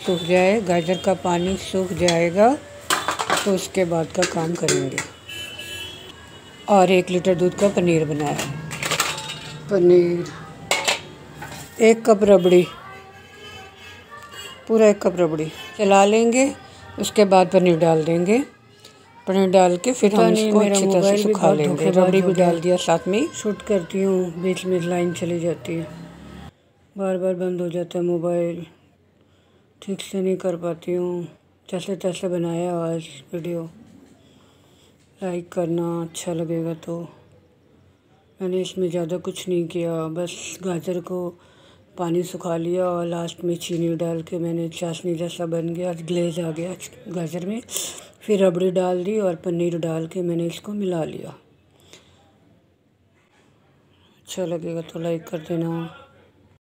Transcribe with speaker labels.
Speaker 1: सूख जाए, गाजर का पानी सूख जाएगा तो उसके बाद का काम करेंगे। और 1 लीटर दूध का पनीर बनाया है। पनीर 1 कप रबड़ी, पूरा 1 कप रबड़ी चला लेंगे। उसके बाद पनीर डाल देंगे। पनीर डाल के फिर हम इसको अच्छी तरह से सुखा लेंगे। रबड़ी भी डाल दिया साथ में। शूट करती हूँ, बीच में लाइन चली जाती है, बार बार बंद हो जाता है मोबाइल, ठीक से नहीं कर पाती हूँ। जैसे तैसे बनाया आज वीडियो, लाइक करना अच्छा लगेगा तो। मैंने इसमें ज़्यादा कुछ नहीं किया, बस गाजर को पानी सुखा लिया और लास्ट में चीनी डाल के मैंने चाशनी जैसा बन गया, ग्लेज आ गया गाजर में। फिर रबड़ी डाल दी और पनीर डाल के मैंने इसको मिला लिया। अच्छा लगेगा तो लाइक कर देना।